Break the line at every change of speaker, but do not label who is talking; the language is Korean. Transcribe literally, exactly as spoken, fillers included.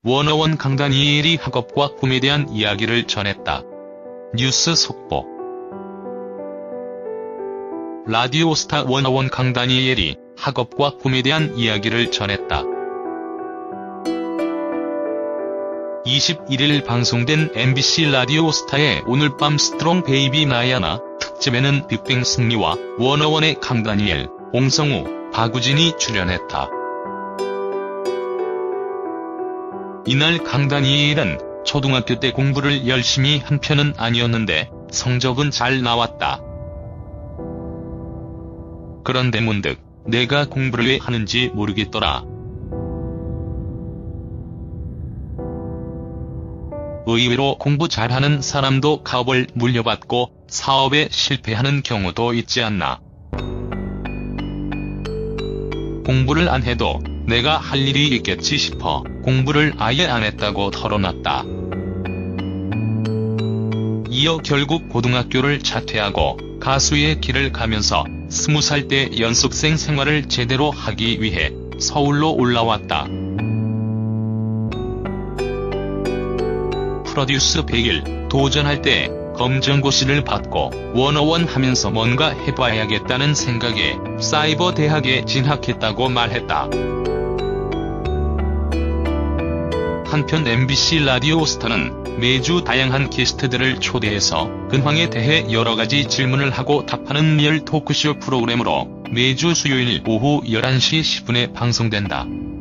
워너원 강다니엘이 학업과 꿈에 대한 이야기를 전했다. 뉴스 속보. 라디오스타 워너원 강다니엘이 학업과 꿈에 대한 이야기를 전했다. 이십일일 방송된 엠비씨 라디오스타의 오늘 밤 스트롱 베이비 나야나 특집에는 빅뱅 승리와 워너원의 강다니엘, 옹성우, 박우진이 출연했다. 이날 강다니엘은 초등학교 때 공부를 열심히 한 편은 아니었는데 성적은 잘 나왔다. 그런데 문득 내가 공부를 왜 하는지 모르겠더라. 의외로 공부 잘하는 사람도 가업을 물려받고 사업에 실패하는 경우도 있지 않나. 공부를 안 해도 내가 할 일이 있겠지 싶어 공부를 아예 안 했다고 털어놨다. 이어 결국 고등학교를 자퇴하고 가수의 길을 가면서 스무 살 때 연습생 생활을 제대로 하기 위해 서울로 올라왔다. 프로듀스 백일 도전할 때 검정고시를 받고 워너원 하면서 뭔가 해봐야겠다는 생각에 사이버 대학에 진학했다고 말했다. 한편 엠비씨 라디오스타는 매주 다양한 게스트들을 초대해서 근황에 대해 여러가지 질문을 하고 답하는 리얼 토크쇼 프로그램으로 매주 수요일 오후 열한 시 십 분에 방송된다.